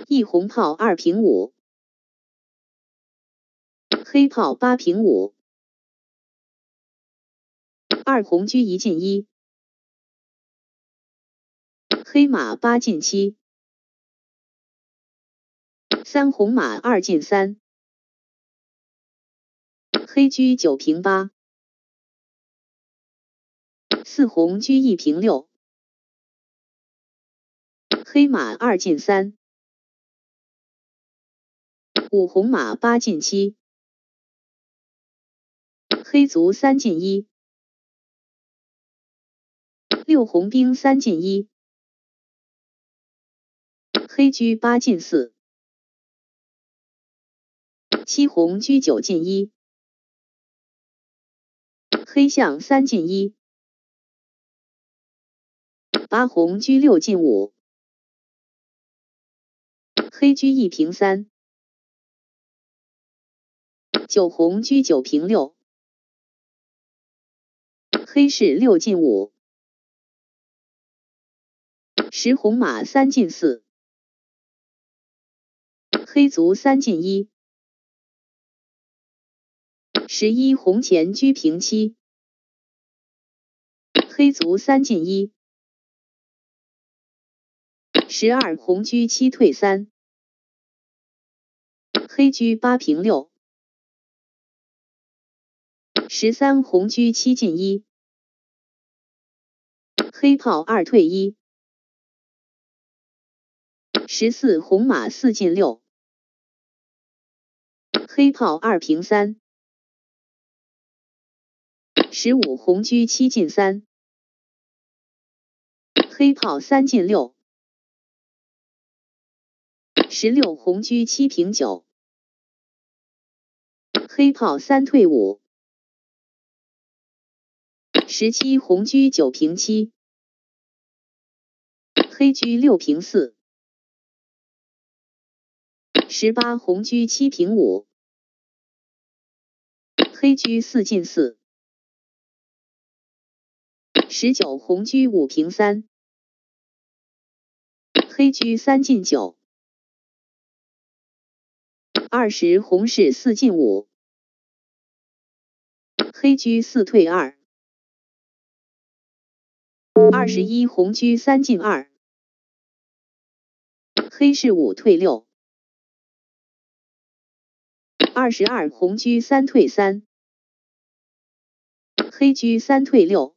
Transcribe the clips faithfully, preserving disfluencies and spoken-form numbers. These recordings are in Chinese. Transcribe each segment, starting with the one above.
一红炮二平五，黑炮八平五，二红车一进一，黑马八进七，三红马二进三，黑车九平八，四红车一平六，黑马二进三，五红马八进七，黑卒三进一，六红兵三进一，黑车八进四，七红车九进一，黑象三进一，八红车六进五，黑车一平三，九红车九平六，黑士六进五，十红马三进四，黑卒三进一，十一红前车平七，黑卒三进一，十二红车七退三，黑车八平六，十三红车七进一，黑炮二退一，十四红马四进六，黑炮二平三，十五红车七进三，黑炮三进六，十六红车七平九，黑炮三退五，十七红车九平七，黑车六平四，十八红车七平五，黑车四进四，十九红车五平三，黑车三进九，二十红士四进五，黑车四退二，二十一红车三进二，黑士五退六，二十二红车三退三，黑车三退六，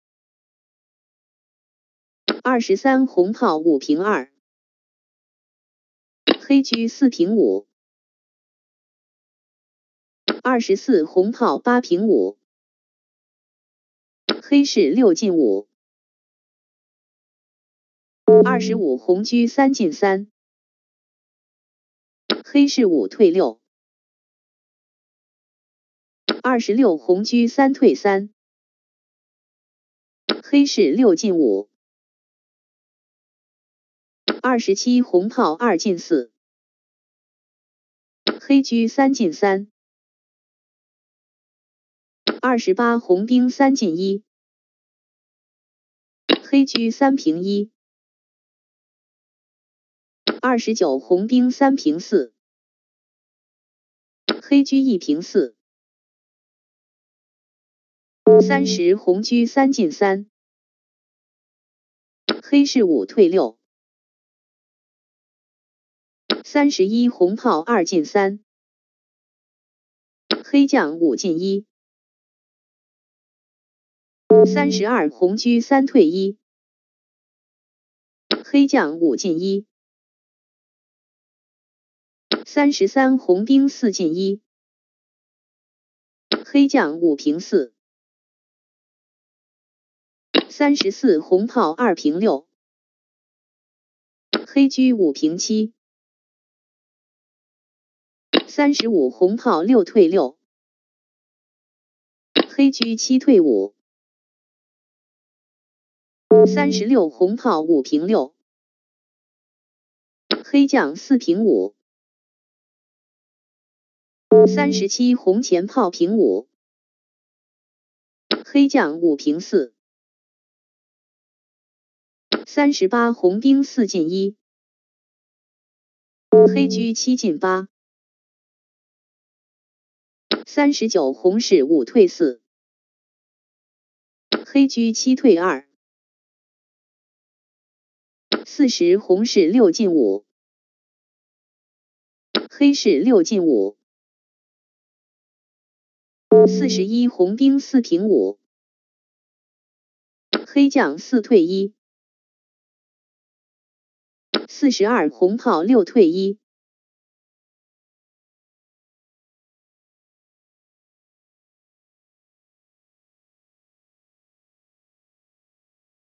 二十三红炮五平二，黑车四平五，二十四红炮八平五，黑士六进五，二十五红车三进三，黑士五退六，二十六红车三退三，黑士六进五，二十七红炮二进四，黑车三进三，二十八红兵三进一，黑车三平一，二十九红兵三平四，黑车一平四，三十红车三进三，黑士五退六，三十一红炮二进三，黑将五进一，三十二红车三退一，黑将五进一，三十三红兵四进一，黑将五平四，三十四红炮二平六，黑车五平七，三十五红炮六退六，黑车七退五，三十六红炮五平六，黑将四平五，三十七红前炮平五，黑将五平四，三十八红兵四进一， 黑车七进八。三十九红士五退四。黑车七退二。四十红士六进五。黑士六进五。四十一红兵四平五。黑将四退一。四十二红炮六退一。